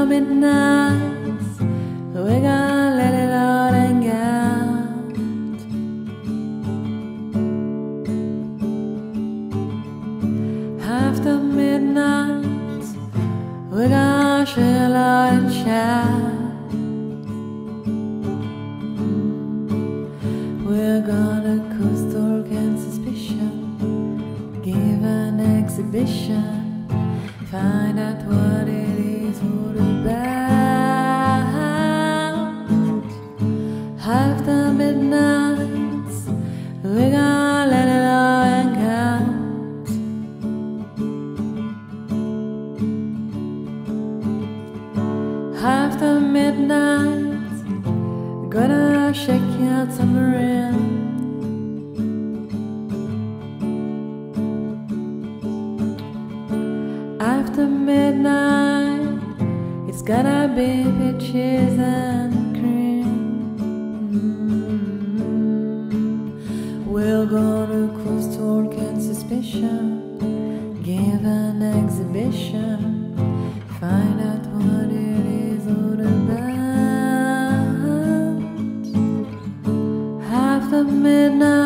After midnight, we're gonna let it all hang out. After midnight, we're gonna chill out and shout. We're gonna coast all kinds of suspicion, give an exhibition, find out what it is all about. After midnight, we're gonna let it all hang out. After midnight, gonna shake out submarine. After midnight, it's gonna be peaches and cream. We're gonna close to all kinds of suspicion, give an exhibition, find out what it is all about. After midnight,